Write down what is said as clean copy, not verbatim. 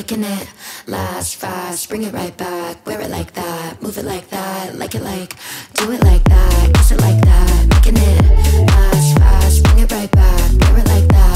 making it last fast. Bring it right back, wear it like that, move it like that, like it like, do it like that, kiss it like that, making it last fast. Bring it right back, wear it like that.